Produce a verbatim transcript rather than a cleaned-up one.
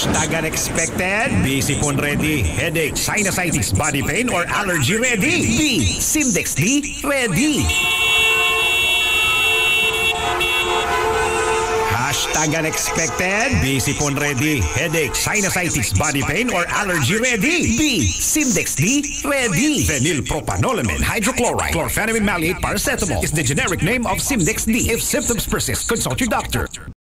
Hashtag unexpected. Busy phone ready. Headache, sinusitis, body pain, or allergy ready. B. Symdex-D ready. Hashtag unexpected. Busy phone ready. Headache, sinusitis, body pain, or allergy ready. B. Symdex-D ready. Phenylpropanolamine hydrochloride chlorphenamine maleate paracetamol is the generic name of Symdex-D. If symptoms persist, consult your doctor.